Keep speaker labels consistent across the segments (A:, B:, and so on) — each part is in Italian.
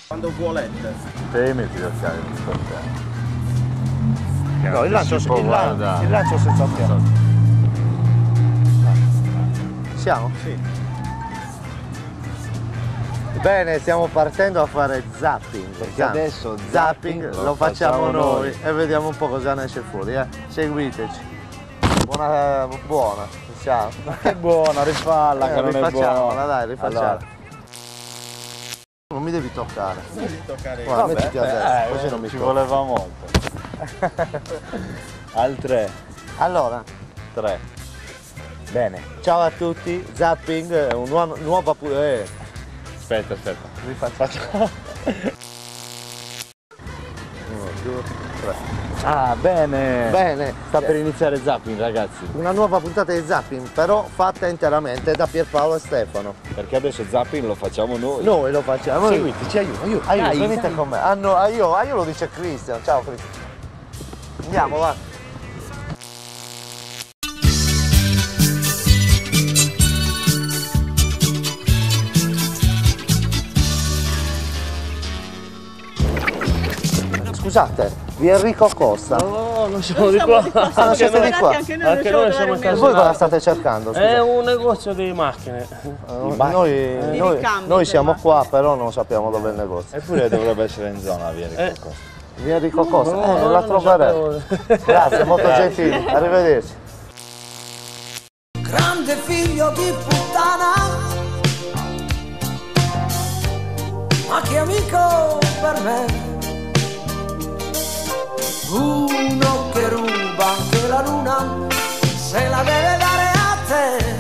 A: Quando volete.
B: Te metti gli occhiali, non sto attento.
C: No, il lancio senza occhiali. Siamo?
A: Sì.
C: Bene, stiamo partendo a fare zapping.
B: Perché adesso
C: zapping lo facciamo noi e vediamo un po' cosa ne esce fuori, Seguiteci. Buona, ciao.
B: Ma che buona, rifalla, che non è buona.
C: Dai, rifacciamola.
B: Allora.
C: Non mi devi toccare.
A: Non devi toccare.
C: Guarda,
B: Vabbè,
C: mettiti a destra, così non mi
B: ci
C: tocca.
B: voleva molto. Al 3.
C: Allora,
B: 3. Bene.
C: ciao a tutti, zapping, nuova
B: Aspetta.
C: rifacciamo. 1, 2, 3.
B: Ah, bene.
C: Bene,
B: Sta per iniziare zapping, ragazzi.
C: una nuova puntata di zapping, però fatta interamente da Pierpaolo e Stefano.
B: Perché adesso zapping lo facciamo noi.
C: Noi lo facciamo.
B: Seguiti, ci aiuto.
C: Dai, venite con me. Ah no, io lo dice Cristian. Ciao Cristian. Andiamo, va. Scusate, vi Enrico Costa.
B: No, non siamo di qua.
C: Ah, non siete di qua?
D: Anche
E: Anche noi siamo in
C: E voi cosa state cercando? Scusa?
E: È un negozio di macchine.
C: Noi siamo qua, però non sappiamo dove è il negozio.
B: Eppure dovrebbe essere in zona via di Costa.
C: Via Enrico Costa?
E: No,
C: la
E: non
C: troverete.
E: sapevo.
C: Grazie, molto gentili. Arrivederci.
D: Grande figlio di puttana, ma che amico per me. Uno che ruba anche la luna, se la deve dare a te.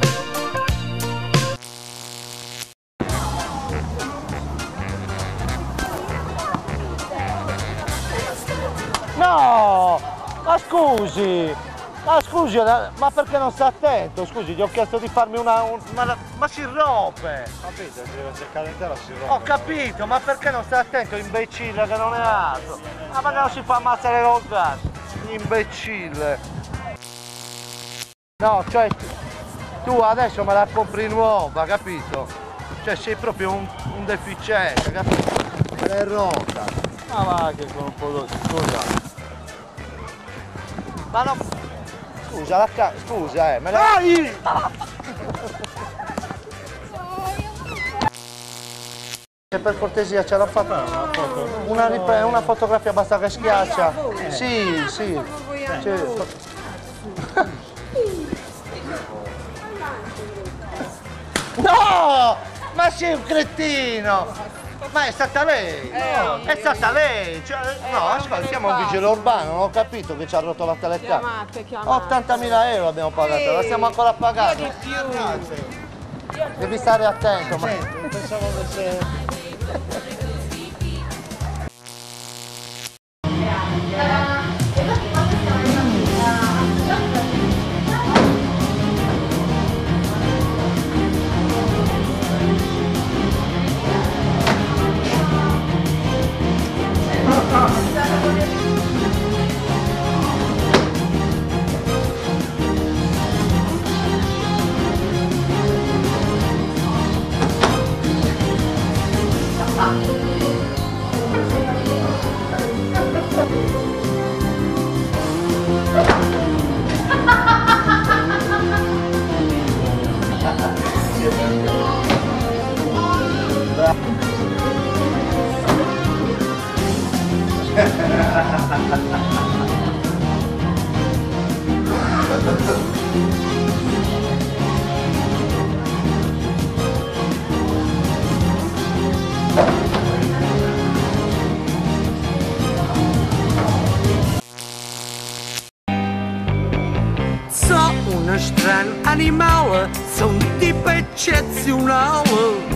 C: No! Ma scusi! Ma perché non sta attento? Scusi, gli ho chiesto di farmi ma si rompe!
B: Capito, deve cercare intera si rompe.
C: Ho capito, ma perché non sta attento, imbecille che non è altro? Ma perché non si fa ammazzare col gas? Imbecille! No, cioè, tu adesso me la compri nuova, capito? Cioè sei proprio un deficiente, capito? È rotta!
B: Ma va che con un po' di... Scusa.
C: Ma no! Scusa, me la... Dai! Se per cortesia ce l'ha fatta una fotografia, basta che schiaccia. Sì. No! Ma sei un cretino! Ma è stata lei! È stata lei! Cioè, no, ascolta, siamo un vigile urbano, non ho capito che ci ha rotto la telecamera. 80.000 euro abbiamo pagato, la stiamo ancora pagando. Devi stare attento, ma...
B: Pensavo che
D: Un strano animale, sono un tipo eccezionale.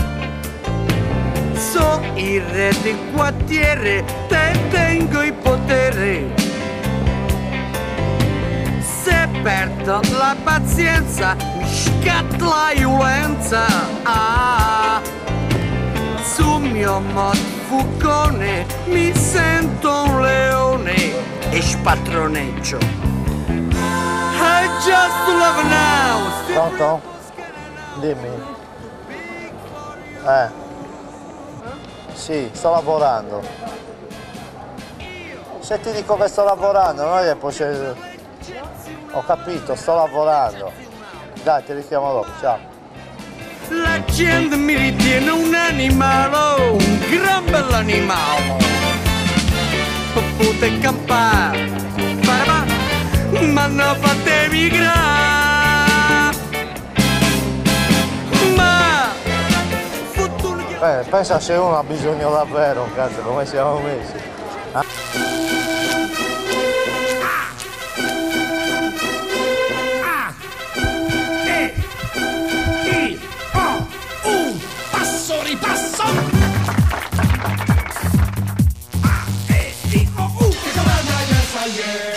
D: So il re del quartiere, te tengo il potere. Se perdo la pazienza, mi scatta la violenza. Sul mio mod fucone mi sento un leone e spattroneggio. I just love now.
C: Pronto? Dimmi. Sì, sto lavorando. Se ti dico che sto lavorando, non è che poi c'è... Ho capito, sto lavorando. Dai, ti richiamo dopo, ciao.
D: La gente mi ritiene un animale, un gran bell'animale. Potete campare, ma non fate migrare. Ma
C: Pensa se uno ha bisogno davvero, cazzo, come siamo messi.
D: passo ripasso. Che domanda è